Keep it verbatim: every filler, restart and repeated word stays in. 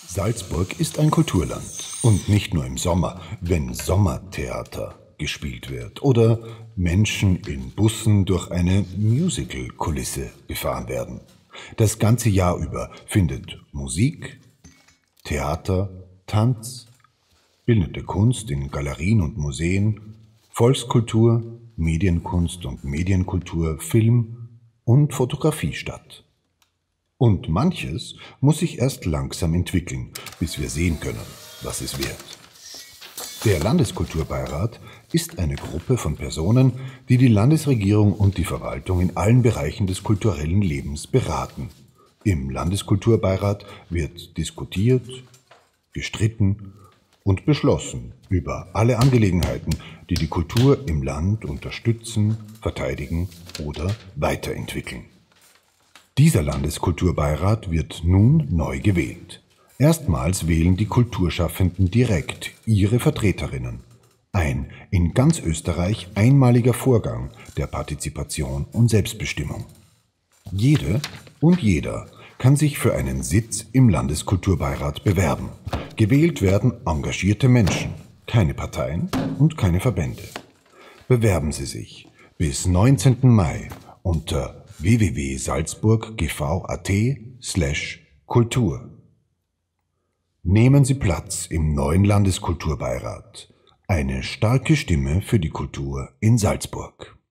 Salzburg ist ein Kulturland. Und nicht nur im Sommer, wenn Sommertheater gespielt wird oder Menschen in Bussen durch eine Musical-Kulisse gefahren werden. Das ganze Jahr über findet Musik, Theater, Tanz, bildende Kunst in Galerien und Museen, Volkskultur, Medienkunst und Medienkultur, Film und Fotografie statt. Und manches muss sich erst langsam entwickeln, bis wir sehen können, was es wird. Der Landeskulturbeirat ist eine Gruppe von Personen, die die Landesregierung und die Verwaltung in allen Bereichen des kulturellen Lebens beraten. Im Landeskulturbeirat wird diskutiert, gestritten und beschlossen über alle Angelegenheiten, die die Kultur im Land unterstützen, verteidigen oder weiterentwickeln. Dieser Landeskulturbeirat wird nun neu gewählt. Erstmals wählen die Kulturschaffenden direkt ihre Vertreterinnen. Ein in ganz Österreich einmaliger Vorgang der Partizipation und Selbstbestimmung. Jede und jeder kann sich für einen Sitz im Landeskulturbeirat bewerben. Gewählt werden engagierte Menschen, keine Parteien und keine Verbände. Bewerben Sie sich bis neunzehnten Mai unter w w w punkt salzburg g v punkt a t slash kultur. Nehmen Sie Platz im neuen Landeskulturbeirat. Eine starke Stimme für die Kultur in Salzburg.